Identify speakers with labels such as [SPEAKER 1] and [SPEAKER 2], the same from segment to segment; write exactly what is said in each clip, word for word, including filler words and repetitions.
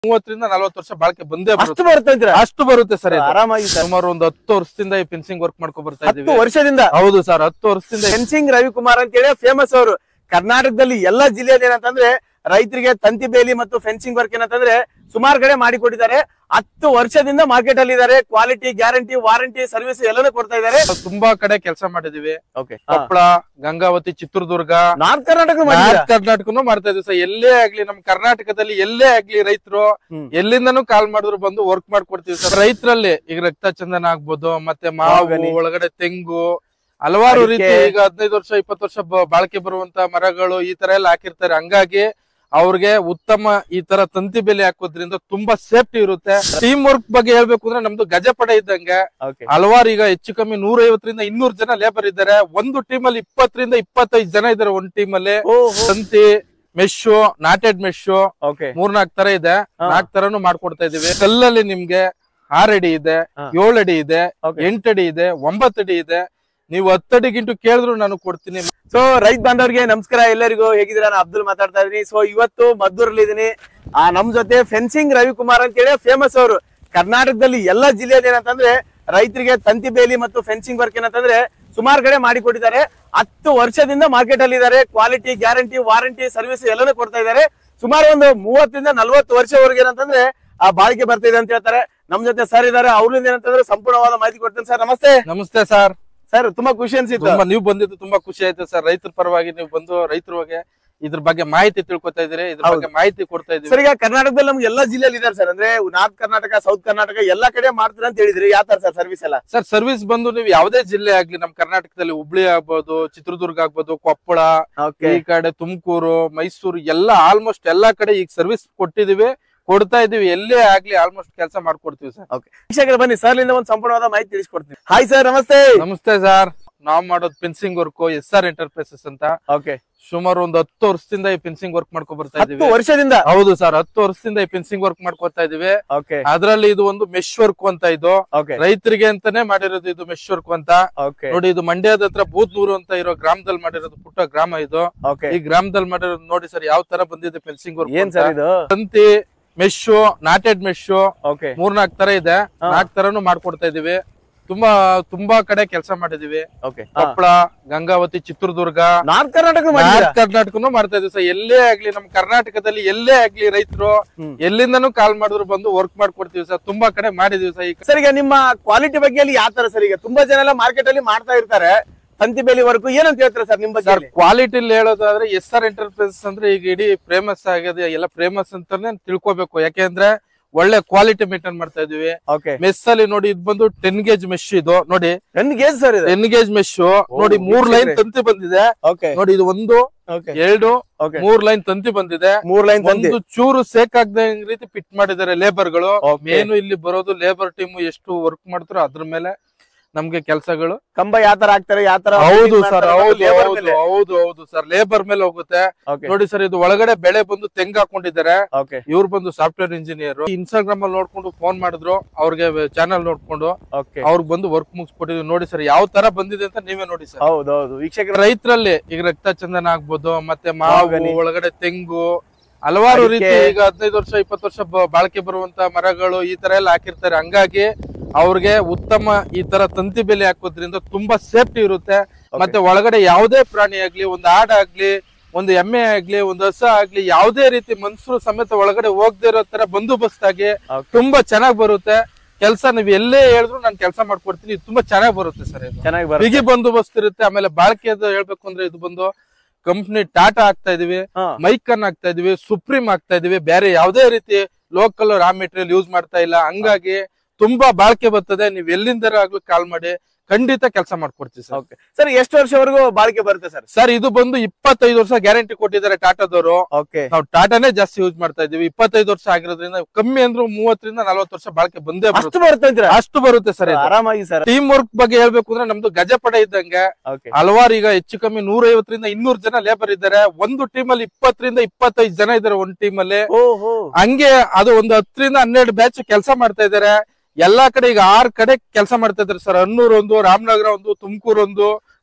[SPEAKER 1] ಮೂವತ್ತರಿಂದ ನಲ್ವತ್ತು ವರ್ಷ ಬಾಳಿಕೆ ಬಂದೇ
[SPEAKER 2] ಅಷ್ಟು ಬರುತ್ತೆ
[SPEAKER 1] ಅಷ್ಟು ಬರುತ್ತೆ ಸರ್.
[SPEAKER 2] ಆರಾಮಾಗಿ
[SPEAKER 1] ಸುಮಾರು ಒಂದು ಹತ್ತು ವರ್ಷದಿಂದ ಈ ಫೆನ್ಸಿಂಗ್ ವರ್ಕ್ ಮಾಡ್ಕೊ ಬರ್ತಾ ಇದೀವಿ.
[SPEAKER 2] ವರ್ಷದಿಂದ?
[SPEAKER 1] ಹೌದು ಸರ್, ಹತ್ತು ವರ್ಷದಿಂದ.
[SPEAKER 2] ಫೆನ್ಸಿಂಗ್ ರವಿಕುಮಾರ್ ಅಂತ ಹೇಳಿ ಫೇಮಸ್ ಅವರು. ಕರ್ನಾಟಕದಲ್ಲಿ ಎಲ್ಲಾ ಜಿಲ್ಲೆಯಲ್ಲಿ ಏನಂತಂದ್ರೆ ರೈತರಿಗೆ ತಂತಿ ಬೇಲಿ ಮತ್ತು ಫೆನ್ಸಿಂಗ್ ವರ್ಕ್ ಏನಂತಂದ್ರೆ ಸುಮಾರು ಕಡೆ ಮಾಡಿಕೊಟ್ಟಿದ್ದಾರೆ. ಹತ್ತು ವರ್ಷದಿಂದ ಮಾರ್ಕೆಟ್ ಅಲ್ಲಿ ಇದಾರೆ. ಕ್ವಾಲಿಟಿ, ಗ್ಯಾರಂಟಿ, ವಾರಂಟಿ, ಸರ್ವಿಸ್ ಎಲ್ಲಾನು ಕೊಡ್ತಾ ಇದಾರೆ.
[SPEAKER 1] ತುಂಬಾ ಕಡೆ ಕೆಲಸ ಮಾಡಿದೀವಿ. ಕೊಪ್ಪಳ, ಗಂಗಾವತಿ, ಚಿತ್ರದುರ್ಗ,
[SPEAKER 2] ನಾರ್ತ್ ಕರ್ನಾಟಕ
[SPEAKER 1] ಕರ್ನಾಟಕನು ಮಾಡ್ತಾ ಇದೀವಿ ಸರ್. ಎಲ್ಲೇ ಆಗ್ಲಿ ನಮ್ ಕರ್ನಾಟಕದಲ್ಲಿ ಎಲ್ಲೇ ಆಗ್ಲಿ ರೈತರು ಎಲ್ಲಿಂದನೂ ಕಾಲ್ ಮಾಡಿದ್ರು ಬಂದು ವರ್ಕ್ ಮಾಡ್ಕೊಡ್ತೀವಿ ಸರ್. ರೈತರಲ್ಲಿ ಈಗ ರಕ್ತ ಚಂದನ ಆಗ್ಬೋದು, ಮತ್ತೆ ಮಾವು, ಒಳಗಡೆ ತೆಂಗು, ಹಲವಾರು ರೀತಿ ಈಗ ಹದಿನೈದು ವರ್ಷ ಇಪ್ಪತ್ತು ವರ್ಷ ಬಾಳಿಕೆ ಬರುವಂತ ಮರಗಳು ಈ ತರ ಎಲ್ಲ ಹಾಕಿರ್ತಾರೆ. ಹಂಗಾಗಿ ಅವ್ರಿಗೆ ಉತ್ತಮ ಈ ತರ ತಂತಿ ಬೇಲಿ ಹಾಕೋದ್ರಿಂದ ತುಂಬಾ ಸೇಫ್ಟಿ ಇರುತ್ತೆ. ಟೀಮ್ ವರ್ಕ್ ಬಗ್ಗೆ ಹೇಳ್ಬೇಕು ಅಂದ್ರೆ ನಮ್ದು ಗಜಪಡೆ ಇದ್ದಂಗೆ. ಹಲವಾರು ಈಗ ಹೆಚ್ಚು ಕಮ್ಮಿ ನೂರ ಐವತ್ತರಿಂದ ಇನ್ನೂರು ಜನ ಲೇಬರ್ ಇದ್ದಾರೆ. ಒಂದು ಟೀಮ್ ಅಲ್ಲಿ ಇಪ್ಪತ್ತರಿಂದ ಇಪ್ಪತ್ತೈದು ಜನ ಇದ್ದಾರೆ ಒಂದ್ ಟೀಮ್ ಅಲ್ಲಿ. ತಂತಿ, ಮೆಶು, ನಾಟೆಡ್ ಮೆಶು, ಮೂರ್ನಾಲ್ಕು ತರ ಇದೆ. ನಾಲ್ಕು ತರನು ಮಾಡ್ಕೊಡ್ತಾ ಇದೀವಿ. ಕಲ್ಲಲ್ಲಿ ನಿಮ್ಗೆ ಆರ್ ಅಡಿ ಇದೆ, ಏಳು ಅಡಿ ಇದೆ, ಎಂಟು ಅಡಿ ಇದೆ, ಒಂಬತ್ತು ಅಡಿ ಇದೆ. ನೀವು ಹತ್ತಡಿಗಿಂಟು ಕೇಳಿದ್ರು ನಾನು ಕೊಡ್ತೀನಿ.
[SPEAKER 2] ಸೊ ರೈತ ಬಾಂಧವರಿಗೆ ನಮಸ್ಕಾರ, ಎಲ್ಲರಿಗೂ ಹೇಗಿದ್ದೀರಾ? ನಾನು ಅಬ್ದುಲ್ ಮಾತಾಡ್ತಾ ಇದೀನಿ. ಸೊ ಇವತ್ತು ಮದ್ದೂರಲ್ಲಿ ಇದೀನಿ. ಆ ನಮ್ ಜೊತೆ ಫೆನ್ಸಿಂಗ್ ರವಿಕುಮಾರ್ ಅಂತ ಹೇಳಿ ಫೇಮಸ್ ಅವರು. ಕರ್ನಾಟಕದಲ್ಲಿ ಎಲ್ಲಾ ಜಿಲ್ಲೆಯಲ್ಲಿ ಏನಂತಂದ್ರೆ ರೈತರಿಗೆ ತಂತಿ ಬೇಲಿ ಮತ್ತು ಫೆನ್ಸಿಂಗ್ ವರ್ಕ್ ಏನಂತಂದ್ರೆ ಸುಮಾರು ಕಡೆ ಮಾಡಿಕೊಟ್ಟಿದ್ದಾರೆ. ಹತ್ತು ವರ್ಷದಿಂದ ಮಾರ್ಕೆಟ್ ಅಲ್ಲಿ ಇದಾರೆ. ಕ್ವಾಲಿಟಿ, ಗ್ಯಾರಂಟಿ, ವಾರಂಟಿ, ಸರ್ವಿಸ್ ಎಲ್ಲಾನು ಕೊಡ್ತಾ ಇದಾರೆ. ಸುಮಾರು ಒಂದು ಮೂವತ್ತರಿಂದ ನಲ್ವತ್ತು ವರ್ಷವರೆಗೆ ಏನಂತಂದ್ರೆ ಆ ಬಾಳಿಕೆ ಬರ್ತಿದೆ ಅಂತ ಹೇಳ್ತಾರೆ. ನಮ್ ಜೊತೆ ಸರ್ ಇದಾರೆ. ಅವ್ರಿಂದ ಏನಂತಂದ್ರೆ ಸಂಪೂರ್ಣವಾದ ಮಾಹಿತಿ ಕೊಡ್ತೇನೆ. ಸರ್ ನಮಸ್ತೆ.
[SPEAKER 1] ನಮಸ್ತೆ ಸರ್.
[SPEAKER 2] ಸರ್ ತುಂಬಾ ಖುಷಿ ಅನ್ಸಿತ್ತು
[SPEAKER 1] ನೀವು ಬಂದಿದ್ದು. ತುಂಬಾ ಖುಷಿ ಆಯ್ತು ಸರ್. ರೈತರ ಪರವಾಗಿ ನೀವು ಬಂದು ರೈತರ ಬಗ್ಗೆ ಇದ್ರ ಬಗ್ಗೆ ಮಾಹಿತಿ ತಿಳ್ಕೊತಾ ಇದೀರಿ, ಇದ್ರ ಬಗ್ಗೆ ಮಾಹಿತಿ ಕೊಡ್ತಾ ಇದೀವಿ.
[SPEAKER 2] ಸರ್ ಈಗ ಕರ್ನಾಟಕದಲ್ಲಿ ನಮ್ಗೆ ಎಲ್ಲಾ ಜಿಲ್ಲೆಯಲ್ಲಿ ಇದಾರೆ ಸರ್. ಅಂದ್ರೆ ನಾರ್ತ್ ಕರ್ನಾಟಕ, ಸೌತ್ ಕರ್ನಾಟಕ ಎಲ್ಲಾ ಕಡೆ ಮಾಡ್ತೀರಾ ಅಂತ ಹೇಳಿದ್ರಿ. ಯಾವ ತರ ಸರ್ ಸರ್ವಿಸ್ ಎಲ್ಲ?
[SPEAKER 1] ಸರ್ ಸರ್ವಿಸ್ ಬಂದು ನೀವು ಯಾವ್ದೇ ಜಿಲ್ಲೆ ಆಗ್ಲಿ ನಮ್ ಕರ್ನಾಟಕದಲ್ಲಿ ಹುಬ್ಳಿ ಆಗ್ಬೋದು, ಚಿತ್ರದುರ್ಗ ಆಗ್ಬೋದು, ಕೊಪ್ಪಳ, ಈ ಕಡೆ ತುಮಕೂರು, ಮೈಸೂರು ಎಲ್ಲಾ ಆಲ್ಮೋಸ್ಟ್ ಎಲ್ಲಾ ಕಡೆ ಈಗ ಸರ್ವಿಸ್ ಕೊಟ್ಟಿದೀವಿ, ಕೊಡ್ತಾ ಇದೀವಿ. ಎಲ್ಲೇ ಆಗ್ಲಿ ಆಲ್ಮೋಸ್ಟ್ ಕೆಲಸ ಮಾಡ್ಕೊಡ್ತೀವಿ ಸರ್.
[SPEAKER 2] ವೀಕ್ಷಕರು ಬನ್ನಿ, ಸರ್ ಇಂದ ಒಂದು ಸಂಪೂರ್ಣವಾದ ಮಾಹಿತಿ ತಿಳಿಸ್ಕೊಡ್ತೀನಿ. ಹಾಯ್ ಸರ್, ನಮಸ್ತೆ.
[SPEAKER 1] ನಮಸ್ತೆ ಸರ್. ನಾವ್ ಮಾಡೋದು fencing work S R enterprises ಅಂತ.
[SPEAKER 2] ಓಕೆ.
[SPEAKER 1] ಸುಮಾರು ಒಂದು ಹತ್ತು ವರ್ಷದಿಂದ ಈ ಫೆನ್ಸಿಂಗ್ ವರ್ಕ್ ಮಾಡ್ಕೊ ಬರ್ತಾ ಇದೀವಿ.
[SPEAKER 2] ವರ್ಷದಿಂದ?
[SPEAKER 1] ಹೌದು ಸರ್, ಹತ್ತು ವರ್ಷದಿಂದ ಈ ಫೆನ್ಸಿಂಗ್ ವರ್ಕ್ ಮಾಡ್ಕೊತಾ ಇದೀವಿ. ಅದ್ರಲ್ಲಿ ಇದು ಒಂದು ಮೆಶ್ ವರ್ಕ್ ಅಂತ. ಇದು ರೈತರಿಗೆ ಅಂತಾನೆ ಮಾಡಿರೋದು. ಇದು ಮೆಶ್ ವರ್ಕ್ ಅಂತ ನೋಡಿ. ಇದು ಮಂಡ್ಯದ ಹತ್ರ ಬೂದ್ನೂರು ಅಂತ ಇರೋ ಗ್ರಾಮದಲ್ಲಿ ಮಾಡಿರೋದು. ಪುಟ್ಟ ಗ್ರಾಮ ಇದು. ಈ ಗ್ರಾಮದಲ್ಲಿ ಮಾಡಿರೋದು ನೋಡಿ ಸರ್ ಯಾವ ತರ ಬಂದಿದೆ ಫೆನ್ಸಿಂಗ್ ವರ್ಕ್.
[SPEAKER 2] ಏನ್ ಸರ್ ಇದು?
[SPEAKER 1] ತಂತಿ, ಮೆಶು, ನಾಟೆಡ್ ಮೆಶು, ಮೂರ್ನಾಲ್ಕು ತರ ಇದೆ. ನಾಲ್ಕು ತರನು ಮಾಡ್ಕೊಡ್ತಾ ಇದೀವಿ. ತುಂಬಾ ತುಂಬಾ ಕಡೆ ಕೆಲಸ ಮಾಡಿದೀವಿ. ಕೊಪ್ಪಳ, ಗಂಗಾವತಿ, ಚಿತ್ರದುರ್ಗ,
[SPEAKER 2] ನಾರ್ತ್ ಕರ್ನಾಟಕ
[SPEAKER 1] ಕರ್ನಾಟಕನು ಮಾಡ್ತಾ ಇದೀವಿ ಸರ್. ಎಲ್ಲೇ ಆಗ್ಲಿ ನಮ್ ಕರ್ನಾಟಕದಲ್ಲಿ ಎಲ್ಲೇ ಆಗ್ಲಿ ರೈತರು ಎಲ್ಲಿಂದನೂ ಕಾಲ್ ಮಾಡಿದ್ರು ಬಂದು ವರ್ಕ್ ಮಾಡ್ಕೊಡ್ತೀವಿ ಸರ್. ತುಂಬಾ ಕಡೆ ಮಾಡಿದೀವಿ ಸರ್.
[SPEAKER 2] ಸರ್ ಈಗ ನಿಮ್ಮ ಕ್ವಾಲಿಟಿ ಬಗ್ಗೆ ಅಲ್ಲಿ ಯಾವ ತರ ಸರ್? ಈಗ ತುಂಬಾ ಜನ ಎಲ್ಲ ಮಾರ್ಕೆಟ್ ಅಲ್ಲಿ ಮಾಡ್ತಾ ಇರ್ತಾರೆ ತಂತಿ ಬೇಲಿ ವರ್ಕ್. ಏನಂತ ಹೇಳ್ತಾರೆ ಸರ್ ನಿಮ್ ಬಗ್ಗೆ?
[SPEAKER 1] ಕ್ವಾಲಿಟಿ ಹೇಳೋದಾದ್ರೆ ಎಸ್ ಆರ್ ಎಂಟರ್ಪ್ರೈಸಸ್ ಅಂದ್ರೆ ಈಗ ಇಡೀ ಫೇಮಸ್ ಆಗಿದೆ. ಎಲ್ಲ ಫೇಮಸ್ ಅಂತಾನೆ ತಿಳ್ಕೊಬೇಕು. ಯಾಕೆಂದ್ರೆ ಒಳ್ಳೆ ಕ್ವಾಲಿಟಿ ಮೇಂಟೈನ್ ಮಾಡ್ತಾ ಇದೀವಿ. ಮೆಸ್ ಅಲ್ಲಿ ನೋಡಿ, ಇದು ಬಂದು ಟೆನ್ ಗೇಜ್ ಮೆಶ್. ಇದು ನೋಡಿ
[SPEAKER 2] ten gauge sir.
[SPEAKER 1] Ten gauge mesh ನೋಡಿ. ಮೂರ್ ಲೈನ್ ತಂತಿ ಬಂದಿದೆ ನೋಡಿ. ಇದು ಒಂದು, ಎರಡು, ಮೂರ್ ಲೈನ್ ತಂತಿ ಬಂದಿದೆ.
[SPEAKER 2] ಮೂರ್ ಲೈನ್
[SPEAKER 1] ಒಂದು ಚೂರು ಸೇಕ್ ಆಗದ ರೀತಿ ಫಿಟ್ ಮಾಡಿದ್ದಾರೆ ಲೇಬರ್ ಗಳು. ಮೇನು ಇಲ್ಲಿ ಬರೋದು ಲೇಬರ್ ಟೀಮ್ ಎಷ್ಟು ವರ್ಕ್ ಮಾಡ್ತಾರೋ ಅದ್ರ ಮೇಲೆ ನಮ್ಗೆ ಕೆಲಸಗಳು.
[SPEAKER 2] ಕಂಬ ಯಾವ ತರ ಹಾಕ್ತಾರೆ, ಯಾವ ತರ?
[SPEAKER 1] ಹೌದು ಸರ್, ಹೌದು ಹೌದು ಹೌದು ಸರ್. ಲೇಬರ್ ಮೇಲೆ ಹೋಗುತ್ತೆ ನೋಡಿ ಸರ್. ಇದು ಒಳಗಡೆ ಬೆಳೆ ಬಂದು ತೆಂಗು ಹಾಕೊಂಡಿದ್ದಾರೆ. ಇವ್ರು ಬಂದು ಸಾಫ್ಟ್ವೇರ್ ಇಂಜಿನಿಯರ್. ಇನ್ಸ್ಟಾಗ್ರಾಮ್ ಅಲ್ಲಿ ನೋಡ್ಕೊಂಡು ಫೋನ್ ಮಾಡಿದ್ರು. ಅವ್ರಿಗೆ ಚಾನಲ್ ನೋಡ್ಕೊಂಡು ಅವ್ರಿಗೆ ಬಂದು ವರ್ಕ್ ಮುಗಿಸ್ಕೊಟ್ಟಿದ್ವಿ. ನೋಡಿ ಸರ್ ಯಾವ ತರ ಬಂದಿದೆ ಅಂತ ನೀವೇ ನೋಡಿ ಸರ್.
[SPEAKER 2] ಹೌದೌದು ವೀಕ್ಷಕರ.
[SPEAKER 1] ರೈತರಲ್ಲಿ ಈಗ ರಕ್ತ ಚಂದನ ಆಗ್ಬೋದು, ಮತ್ತೆ ಮಾವು, ಒಳಗಡೆ ತೆಂಗು, ಹಲವಾರು ರೀತಿ ಈಗ ಹದಿನೈದು ವರ್ಷ ಇಪ್ಪತ್ತು ವರ್ಷ ಬಾಳಿಕೆ ಬರುವಂತ ಮರಗಳು ಈ ತರ ಎಲ್ಲ ಹಾಕಿರ್ತಾರೆ. ಹಂಗಾಗಿ ಅವ್ರಿಗೆ ಉತ್ತಮ ಈ ತರ ತಂತಿ ಬೇಲಿ ಹಾಕೋದ್ರಿಂದ ತುಂಬಾ ಸೇಫ್ಟಿ ಇರುತ್ತೆ. ಮತ್ತೆ ಒಳಗಡೆ ಯಾವುದೇ ಪ್ರಾಣಿ ಆಗ್ಲಿ, ಒಂದು ಆಡ ಆಗ್ಲಿ, ಒಂದು ಎಮ್ಮೆ ಆಗ್ಲಿ, ಒಂದು ಹಸ ಆಗ್ಲಿ, ಯಾವುದೇ ರೀತಿ ಮನುಷ್ಯರು ಸಮೇತ ಒಳಗಡೆ ಹೋಗದೆ ಇರೋ ತರ ಬಂದೋಬಸ್ತ್ ಆಗಿ ತುಂಬಾ ಚೆನ್ನಾಗಿ ಬರುತ್ತೆ ಕೆಲಸ. ನೀವ್ ಎಲ್ಲೇ ಹೇಳಿದ್ರು ನಾನು ಕೆಲಸ ಮಾಡ್ಕೊಡ್ತೀನಿ. ಇದು ತುಂಬಾ ಚೆನ್ನಾಗಿ ಬರುತ್ತೆ ಸರ್. ಇದು ಬಿಗಿ ಬಂದೋಬಸ್ತ್ ಇರುತ್ತೆ. ಆಮೇಲೆ ಬಾಳಿಕೆ ಹೇಳ್ಬೇಕು ಅಂದ್ರೆ ಇದು ಬಂದು ಕಂಪ್ನಿ ಟಾಟಾ ಆಗ್ತಾ ಇದೀವಿ, ಮೈಕನ್ ಆಗ್ತಾ ಇದೀವಿ, ಸುಪ್ರೀಂ ಆಗ್ತಾ ಇದೀವಿ. ಬೇರೆ ಯಾವುದೇ ರೀತಿ ಲೋಕಲ್ ರಾ ಮೆಟೀರಿಯಲ್ ಯೂಸ್ ಮಾಡ್ತಾ ಇಲ್ಲ. ಹಂಗಾಗಿ ತುಂಬಾ ಬಾಳಿಕೆ ಬರ್ತದೆ. ನೀವ್ ಎಲ್ಲಿಂದ ಆಗ್ಲಿ ಕಾಲ್ ಮಾಡಿ, ಖಂಡಿತ ಕೆಲಸ ಮಾಡ್ಕೊಡ್ತೀವಿ ಸರ್.
[SPEAKER 2] ಸರ್ ಎಷ್ಟು ವರ್ಷವರೆಗೂ ಬಾಳಿಕೆ ಬರುತ್ತೆ ಸರ್?
[SPEAKER 1] ಸರ್ ಇದು ಬಂದು ಇಪ್ಪತ್ತೈದು ವರ್ಷ ಗ್ಯಾರಂಟಿ ಕೊಟ್ಟಿದ್ದಾರೆ ಟಾಟಾದವರು. ನಾವು ಟಾಟಾನೇ ಜಾಸ್ತಿ ಯೂಸ್ ಮಾಡ್ತಾ ಇದೀವಿ. ಇಪ್ಪತ್ತೈದು ವರ್ಷ ಆಗಿರೋದ್ರಿಂದ ಕಮ್ಮಿ ಅಂದ್ರೆ ಮೂವತ್ತರಿಂದ ನಲ್ವತ್ತು ವರ್ಷ ಬಾಳಿಕೆ ಬಂದೇ
[SPEAKER 2] ಬರುತ್ತೆ.
[SPEAKER 1] ಅಷ್ಟು ಬರುತ್ತೆ ಸರ್.
[SPEAKER 2] ಆರಾಮಾಗಿ ಸರ್.
[SPEAKER 1] ಟೀಮ್ ವರ್ಕ್ ಬಗ್ಗೆ ಹೇಳ್ಬೇಕು ಅಂದ್ರೆ ನಮ್ದು ಗಜಪಡೆ ಇದ್ದಂಗೆ. ಹಲವಾರು ಈಗ ಹೆಚ್ಚು ಕಮ್ಮಿ ನೂರ ಐವತ್ತರಿಂದ ಇನ್ನೂರು ಜನ ಲೇಬರ್ ಇದ್ದಾರೆ. ಒಂದು ಟೀಮ್ ಅಲ್ಲಿ ಇಪ್ಪತ್ತರಿಂದ ಇಪ್ಪತ್ತೈದು ಜನ ಇದ್ದಾರೆ ಒಂದ್ ಟೀಮ್ ಅಲ್ಲಿ. ಹಂಗೆ ಅದು ಒಂದು ಹತ್ತರಿಂದ ಹನ್ನೆರಡು ಬ್ಯಾಚ್ ಕೆಲಸ ಮಾಡ್ತಾ ಇದಾರೆ. ಎಲ್ಲಾ ಕಡೆ ಈಗ ಆರ್ ಕಡೆ ಕೆಲಸ ಮಾಡ್ತಾ ಇದಾರೆ ಸರ್. ಹನ್ನೂರ್ ಒಂದು, ರಾಮನಗರ ಒಂದು, ತುಮಕೂರು ಒಂದು,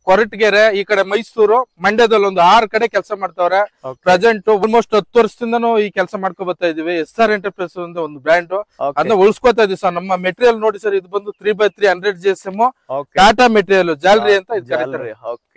[SPEAKER 1] ಕೊರಟಗೆರೆ, ಈ ಕಡೆ ಮೈಸೂರು, ಮಂಡ್ಯದಲ್ಲಿ ಒಂದು ಆರು ಕಡೆ ಕೆಲಸ ಮಾಡ್ತಾವ್ರೆ. ಪ್ರೆಸೆಂಟ್ ಆಲ್ಮೋಸ್ಟ್ ಹತ್ತು ವರ್ಷದಿಂದನೂ ಈ ಕೆಲಸ ಮಾಡ್ಕೊ ಬರ್ತಾ ಇದೀವಿ. ಎಸ್ ಆರ್ ಎಂಟರ್ಪ್ರೈಸ್ ಅಂತ ಒಂದು ಬ್ರ್ಯಾಂಡ್, ಅದನ್ನ ಉಳಿಸ್ಕೊತಾ ಇದೀವಿ ಸರ್. ನಮ್ಮ ಮೆಟೀರಿಯಲ್ ನೋಡಿ ಸರ್, ಇದು ಬಂದು three by three hundred G S M Tata material ಜಾಲರಿ ಅಂತ ಇದು ಕರೀತಾರೆ.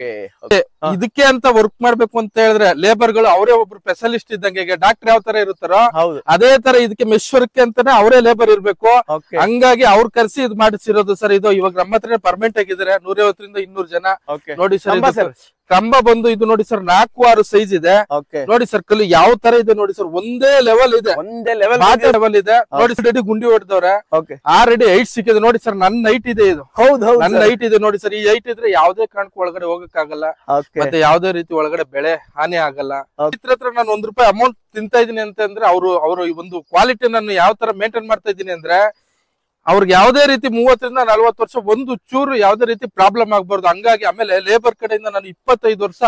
[SPEAKER 1] ಇದಕ್ಕೆ ಅಂತ ವರ್ಕ್ ಮಾಡ್ಬೇಕು ಅಂತ ಹೇಳಿದ್ರೆ ಲೇಬರ್ ಗಳು ಅವರೇ ಒಬ್ರು ಸ್ಪೆಷಲಿಸ್ಟ್ ಇದ್ದಂಗೆ. ಈಗ ಡಾಕ್ಟರ್ ಯಾವ ತರ ಇರುತ್ತಾರೋ ಅದೇ ತರ ಇದಕ್ಕೆ ಮೆಶ್ ವರ್ಕ್ ಅಂತಾನೆ ಅವರೇ ಲೇಬರ್ ಇರ್ಬೇಕು. ಹಂಗಾಗಿ ಅವ್ರು ಕರ್ಸಿ ಇದು ಮಾಡಿಸಿರೋದು ಸರ್. ಇದು ಇವಾಗ ನಮ್ಮ ಹತ್ರ ಪರ್ಮನೆಂಟ್ ಆಗಿದ್ದಾರೆ ನೂರೈವತ್ತರಿಂದ ಇನ್ನೂರು ಜನ. ನೋಡಿ ಸರ್, ಕಂಬ ಬಂದು ಇದು ನೋಡಿ ಸರ್, ನಾಲ್ಕು ಆರು ಸೈಜ್ ಇದೆ. ನೋಡಿ ಸರ್, ಕಲ್ಲು ಯಾವ ತರ ಇದೆ ನೋಡಿ ಸರ್, ಒಂದೇ ಲೆವೆಲ್ ಇದೆ, ಒಂದೇ ಲೆವೆಲ್ ಲೆವೆಲ್ ಇದೆ. ನೋಡಿ ಸರ್, ಗುಂಡಿ ಹೊಡೆದವ್ರೆ, ಆಲ್ರೆಡಿ ಹೈಟ್ ಸಿಕ್ಕಿದೆ. ನೋಡಿ ಸರ್, ನನ್ನ ಹೈಟ್ ಇದೆ, ಇದು ಹೌದು ನನ್ನ ಹೈಟ್ ಇದೆ. ನೋಡಿ ಸರ್, ಈ ಹೈಟ್ ಇದ್ರೆ ಯಾವ್ದೇ ಕಾರಣಕ್ಕೂ ಒಳಗಡೆ ಹೋಗಕ್ ಆಗಲ್ಲ, ಮತ್ತೆ ಯಾವ್ದೇ ರೀತಿ ಒಳಗಡೆ ಬೆಳೆ ಹಾನಿ ಆಗಲ್ಲ. ಇದ್ರ ಹತ್ರ ನಾನು ಒಂದ್ ರೂಪಾಯಿ ಅಮೌಂಟ್ ತಿಂತಾ ಇದೀನಿ ಅಂತಂದ್ರೆ ಅವರು ಅವರು ಒಂದು ಕ್ವಾಲಿಟಿ ನಾನು ಯಾವ ತರ ಮೇಂಟೈನ್ ಮಾಡ್ತಾ ಇದ್ದೀನಿ ಅಂದ್ರೆ ಅವ್ರಿಗೆ ಯಾವ್ದೇ ರೀತಿ ಮೂವತ್ತರಿಂದ ನಲ್ವತ್ತು ವರ್ಷ ಒಂದು ಚೂರು ಯಾವ್ದೇ ರೀತಿ ಪ್ರಾಬ್ಲಮ್ ಆಗ್ಬಾರ್ದು. ಹಂಗಾಗಿ ಆಮೇಲೆ ಲೇಬರ್ ಕಡೆಯಿಂದ ನಾನು ಇಪ್ಪತ್ತೈದು ವರ್ಷ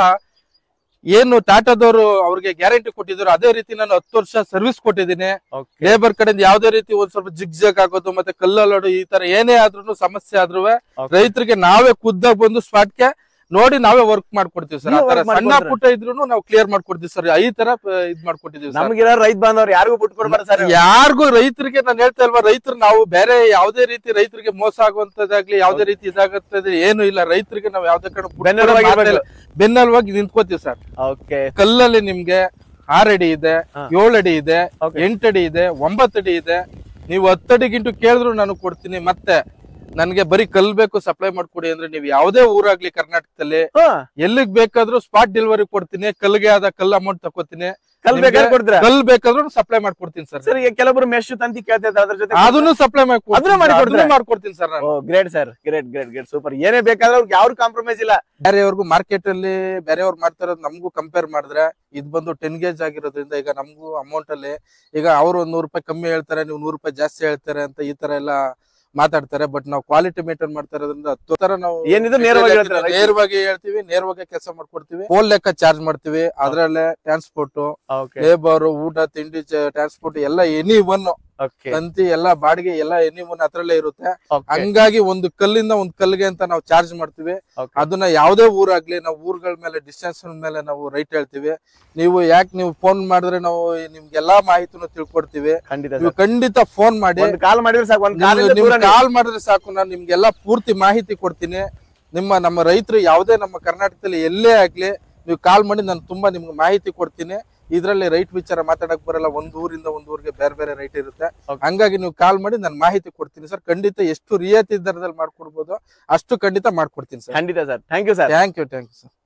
[SPEAKER 1] ಏನು ಟಾಟಾದವರು ಅವ್ರಿಗೆ ಗ್ಯಾರಂಟಿ ಕೊಟ್ಟಿದ್ರು ಅದೇ ರೀತಿ ನಾನು ಹತ್ತು ವರ್ಷ ಸರ್ವಿಸ್ ಕೊಟ್ಟಿದ್ದೀನಿ. ಲೇಬರ್ ಕಡೆಯಿಂದ ಯಾವ್ದೇ ರೀತಿ ಒಂದ್ ಸ್ವಲ್ಪ ಜಿಗ್ ಜಾಗ್ ಆಗೋದು ಮತ್ತೆ ಕಲ್ಲಲ್ಲೋಡು ಈ ತರ ಏನೇ ಆದ್ರೂ ಸಮಸ್ಯೆ ಆದ್ರೂ ರೈತರಿಗೆ ನಾವೇ ಖುದ್ದಾಗಿ ಬಂದು ಸ್ಪಾಟ್ಗೆ ನೋಡಿ ನಾವೇ ವರ್ಕ್ ಮಾಡ್ಕೊಡ್ತೀವಿ ಸರ್. ಸಣ್ಣ ಪುಟ್ಟ ಇದ್ರು ನಾವು ಕ್ಲಿಯರ್ ಮಾಡ್ಕೊಡ್ತೀವಿ ಸರ್. ಈ ತರ ಇದ್ ಮಾಡ್ಕೊಟ್ಟಿದೀವಿ.
[SPEAKER 2] ನಮ್ಗೆ ರೈತ ಬಾಂಧವ್ರು ಯಾರಿಗೂ ಬಿಟ್ಕೊಡ್ಬಾರ ಸರ್.
[SPEAKER 1] ಯಾರಿಗೂ ರೈತರಿಗೆ ನಾನು ಹೇಳ್ತಾ ಇಲ್ವಾ, ರೈತರು ನಾವು ಬೇರೆ ಯಾವ್ದೇ ರೀತಿ ರೈತರಿಗೆ ಮೋಸ ಆಗುವಂತದಾಗ್ಲಿ ಯಾವ್ದೇ ರೀತಿ ಇದಾಗತ್ತದೆ ಏನು ಇಲ್ಲ. ರೈತರಿಗೆ ನಾವು ಯಾವ್ದೇ ಕಡೆ ಬೆನ್ನಲ್ವಾಗಿ ನಿಂತ್ಕೋತೀವಿ ಸರ್. ಕಲ್ಲಲ್ಲಿ ನಿಮ್ಗೆ ಆರ್ ಅಡಿ ಇದೆ, ಏಳು ಅಡಿ ಇದೆ, ಎಂಟು ಅಡಿ ಇದೆ, ಒಂಬತ್ತು ಅಡಿ ಇದೆ. ನೀವು ಹತ್ತಡಿಗಿಂಟು ಕೇಳಿದ್ರು ನಾನು ಕೊಡ್ತೀನಿ. ಮತ್ತೆ ನನ್ಗೆ ಬರೀ ಕಲ್ ಬೇಕು ಸಪ್ಲೈ ಮಾಡ್ಕೊಡಿ ಅಂದ್ರೆ ನೀವು ಯಾವ್ದೇ ಊರಾಗ್ಲಿ ಕರ್ನಾಟಕದಲ್ಲಿ ಎಲ್ಲಿಗ್ ಬೇಕಾದ್ರೂ ಸ್ಪಾಟ್ ಡೆಲಿವರಿ ಕೊಡ್ತೀನಿ. ಕಲ್ಗೆ ಆದ ಕಲ್ ಅಮೌಂಟ್ ತಗೋತೀನಿ. ಕಲ್ ಬೇಕಾದ್ರೆ ಕಲ್ ಬೇಕಾದ್ರೂ ಸಪ್ಲೈ ಮಾಡ್ಕೊಡ್ತೀನಿ ಸರ್.
[SPEAKER 2] ಸರ್, ಕೆಲವರು ಮೆಶ್ ತಂತಿ ಕೇಳ್ತಾರೆ, ಅದ್ರ ಜೊತೆ
[SPEAKER 1] ಅದನ್ನು ಸಪ್ಲೈ ಮಾಡ್ಕೊಡ್ತೀನಿ ಸರ್ ನಾನು.
[SPEAKER 2] Great sir, great great great super. ಏನೇ ಬೇಕಾದ್ರೆ ಅವ್ರಿಗೆ ಯಾವ್ದು ಕಾಂಪ್ರಮೈಸ್ ಇಲ್ಲ.
[SPEAKER 1] ಬೇರೆಯವ್ರಿಗೂ ಮಾರ್ಕೆಟ್ ಅಲ್ಲಿ ಬೇರೆಯವ್ರು ಮಾಡ್ತಾರೋದು ನಮಗೂ ಕಂಪೇರ್ ಮಾಡಿದ್ರೆ ಇದು ಬಂದು ಟೆನ್ ಗೇಜ್ ಆಗಿರೋದ್ರಿಂದ ಈಗ ನಮಗೂ ಅಮೌಂಟ್ ಅಲ್ಲಿ ಈಗ ಅವ್ರು ಒಂದ್ ನೂರು ರೂಪಾಯಿ ಕಮ್ಮಿ ಹೇಳ್ತಾರೆ, ನೀವು ನೂರು ರೂಪಾಯಿ ಜಾಸ್ತಿ ಹೇಳ್ತಾರೆ ಅಂತ ಈ ತರ ಎಲ್ಲ ಮಾತಾಡ್ತಾರೆ. ಬಟ್ ನಾವು ಕ್ವಾಲಿಟಿ ಮೇಂಟೈನ್ ಮಾಡ್ತಾ ಇರೋದ್ರಿಂದ ಹತ್ತು ತರ ನಾವು
[SPEAKER 2] ಏನಿದ್ರು ನೇರವಾಗಿ
[SPEAKER 1] ನೇರವಾಗಿ ಹೇಳ್ತೀವಿ, ನೇರವಾಗಿ ಕೆಲಸ ಮಾಡ್ಕೊಡ್ತೀವಿ. ಫೋನ್ ಲೆಕ್ಕ ಚಾರ್ಜ್ ಮಾಡ್ತೀವಿ. ಅದ್ರಲ್ಲೇ ಟ್ರಾನ್ಸ್ಪೋರ್ಟ್, ಲೇಬರ್, ಊಟ ತಿಂಡಿ, ಟ್ರಾನ್ಸ್ಪೋರ್ಟ್ ಎಲ್ಲ ಎನಿ ಒನ್ ತಂತಿ ಎಲ್ಲ ಬಾಡಿಗೆ ಎಲ್ಲ ಎನಿ ಒನ್ ಅದ್ರಲ್ಲೇ ಇರುತ್ತೆ. ಹಂಗಾಗಿ ಒಂದು ಕಲ್ಲಿಂದ ಒಂದ್ ಕಲ್ಲಿಗೆ ಅಂತ ನಾವು ಚಾರ್ಜ್ ಮಾಡ್ತೀವಿ. ಅದನ್ನ ಯಾವ್ದೇ ಊರಾಗ್ಲಿ ನಾವು ಊರ್ಗಳ ಮೇಲೆ ಡಿಸ್ಟೆನ್ಸ್ ಮೇಲೆ ನಾವು ರೈಟ್ ಹೇಳ್ತೀವಿ. ನೀವು ಯಾಕೆ ನೀವು ಫೋನ್ ಮಾಡಿದ್ರೆ ನಾವು ನಿಮ್ಗೆಲ್ಲಾ ಮಾಹಿತಿನೂ ತಿಳ್ಕೊಡ್ತೀವಿ. ನೀವು ಖಂಡಿತ ಫೋನ್ ಮಾಡಿ,
[SPEAKER 2] ಕಾಲ್ ಮಾಡಿದ್ರೆ ಸಾಕು,
[SPEAKER 1] ಕಾಲ್ ಮಾಡಿದ್ರೆ ಸಾಕು, ನಾನು ನಿಮ್ಗೆಲ್ಲಾ ಪೂರ್ತಿ ಮಾಹಿತಿ ಕೊಡ್ತೀನಿ. ನಿಮ್ಮ ನಮ್ಮ ರೈತರು ಯಾವ್ದೇ ನಮ್ಮ ಕರ್ನಾಟಕದಲ್ಲಿ ಎಲ್ಲೇ ಆಗ್ಲಿ ನೀವು ಕಾಲ್ ಮಾಡಿ ನಾನು ತುಂಬಾ ನಿಮ್ಗೆ ಮಾಹಿತಿ ಕೊಡ್ತೀನಿ. ಇದ್ರಲ್ಲಿ ರೈಟ್ ವಿಚಾರ ಮಾತಾಡಕ್ ಬರಲ್ಲ. ಒಂದ್ ಊರಿಂದ ಒಂದ್ ಊರಿಗೆ ಬೇರೆ ಬೇರೆ ರೈಟ್ ಇರುತ್ತೆ. ಹಂಗಾಗಿ ನೀವು ಕಾಲ್ ಮಾಡಿ ನಾನು ಮಾಹಿತಿ ಕೊಡ್ತೀನಿ ಸರ್. ಖಂಡಿತ ಎಷ್ಟು ರಿಯಾಯಿತಿ ದರದಲ್ಲಿ ಮಾಡ್ಕೊಡ್ಬೋದು ಅಷ್ಟು ಖಂಡಿತ ಮಾಡ್ಕೊಡ್ತೀನಿ ಸರ್.
[SPEAKER 2] ಖಂಡಿತ sir. Thank you sir.
[SPEAKER 1] Thank you thank you sir.